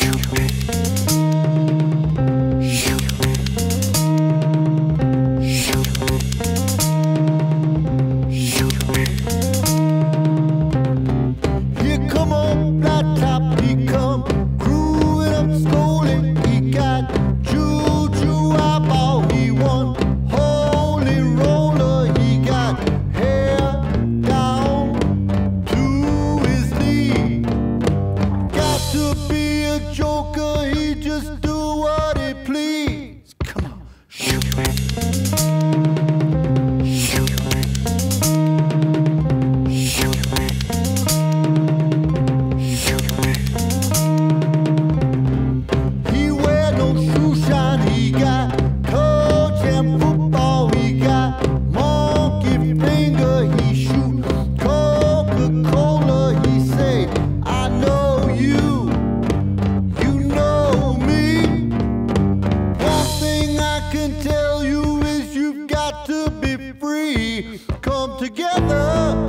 together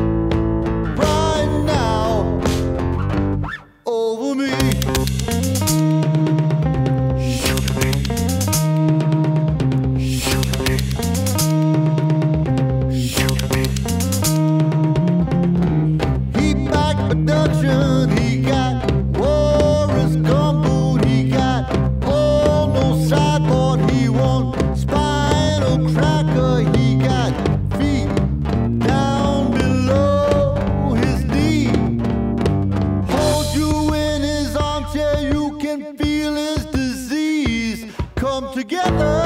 right now over me. He backed production, he got Warren's gumboot, he got all no sideboard, he won spinal cracker, he got feet down below his knee. Hold you in his armchair, you can feel his disease come together.